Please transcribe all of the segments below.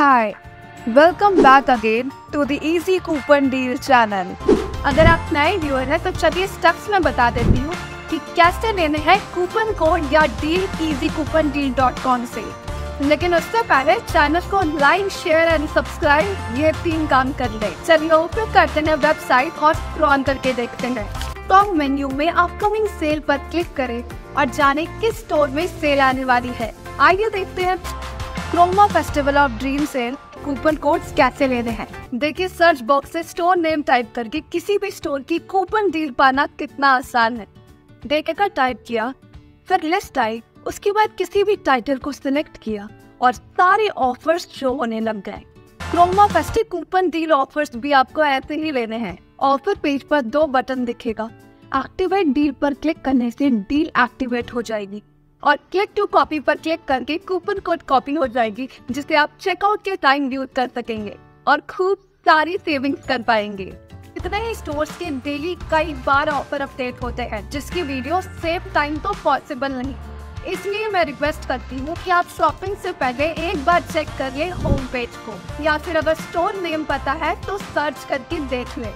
Hi, welcome back again to the Easy Coupon Deal channel. अगर आप नए viewer हैं तो चलिए स्टेप्स में बता देती हूँ कि कैसे लेने हैं कूपन कोड या डील easycoupondeal.com से। लेकिन उससे पहले चैनल को लाइक, शेयर एंड सब्सक्राइब ये 3 काम कर ले। चलिए ओपन करते हैं वेबसाइट और स्क्रॉल करके देखते हैं। टॉप मेन्यू में अपकमिंग सेल पर क्लिक करें और जाने किस स्टोर में सेल आने वाली है। आइए देखते हैं Croma festival of dream sale coupon codes कैसे लेने हैं। देखिए सर्च बॉक्स से स्टोर नेम टाइप करके किसी भी स्टोर की कूपन डील पाना कितना आसान है। देखकर टाइप किया, फिर लिस्ट आई, उसके बाद किसी भी टाइटल को सिलेक्ट किया और सारे ऑफर्स शो होने लग गए। Croma festive coupon deal offers भी आपको ऐसे ही लेने हैं। ऑफर पेज पर 2 बटन दिखेगा। एक्टिवेट डील पर क्लिक करने से डील एक्टिवेट हो जाएगी और क्लिक टू कॉपी पर क्लिक करके कूपन कोड कॉपी हो जाएगी, जिसे आप चेकआउट के टाइम यूज कर सकेंगे और खूब सारी सेविंग्स कर पाएंगे। इतने ही स्टोर्स के डेली कई बार ऑफर अपडेट होते हैं, जिसकी वीडियो सेम टाइम तो पॉसिबल नहीं। इसलिए मैं रिक्वेस्ट करती हूँ कि आप शॉपिंग से पहले एक बार चेक करिए होम पेज को, या फिर अगर स्टोर नेम पता है तो सर्च करके देख ले।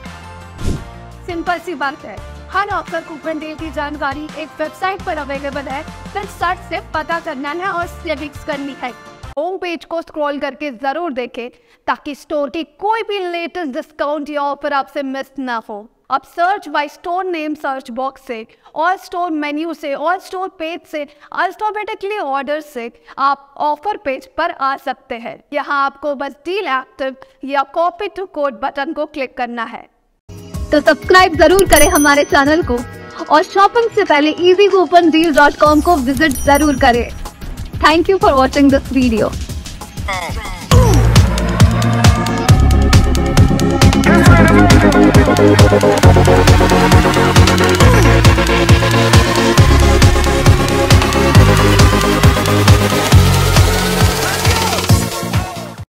सिंपल सी बात है, हर ऑफर कूपन डील की जानकारी एक वेबसाइट पर अवेलेबल है, फिर सर्च से पता करना है और सेटिंग्स करनी है। होम पेज को स्क्रॉल करके जरूर देखें ताकि स्टोर की कोई भी लेटेस्ट डिस्काउंट या ऑफर आपसे मिस ना हो। अब search by store name search box से, ऑल स्टोर मेन्यू से, ऑल स्टोर पेज से, अल्फाबेटिकली ऑर्डर से आप ऑफर पेज पर आ सकते हैं। यहाँ आपको बस डील एक्टिव या कॉपी टू कोड बटन को क्लिक करना है। तो सब्सक्राइब जरूर करें हमारे चैनल को और शॉपिंग से पहले easycoupondeal.com को विजिट जरूर करें। Thank you for watching this video.